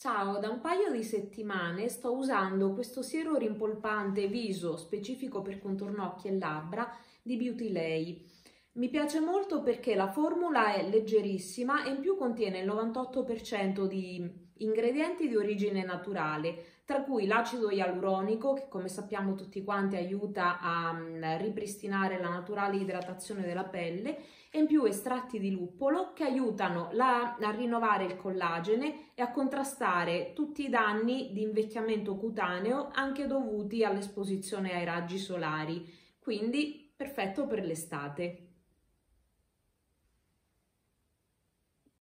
Ciao, da un paio di settimane sto usando questo siero rimpolpante viso specifico per contorno occhi e labbra di Beauty Lay. Mi piace molto perché la formula è leggerissima e in più contiene il 98% di ingredienti di origine naturale, tra cui l'acido ialuronico, che come sappiamo tutti quanti aiuta a ripristinare la naturale idratazione della pelle, e in più estratti di luppolo che aiutano a rinnovare il collagene e a contrastare tutti i danni di invecchiamento cutaneo anche dovuti all'esposizione ai raggi solari, quindi perfetto per l'estate.